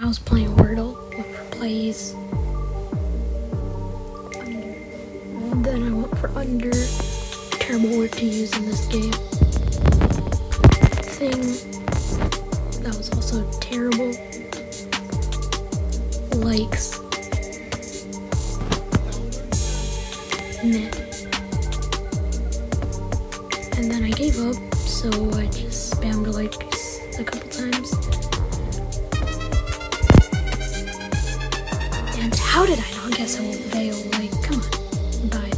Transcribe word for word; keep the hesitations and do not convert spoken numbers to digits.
I was playing Wordle with plays under. And then I went for under. Terrible word to use in this game. Thing that was also terrible. Likes. Meh. And then I gave up, so I just spammed likes a couple times. And how did I not guess a veil? Like, come on. Bye.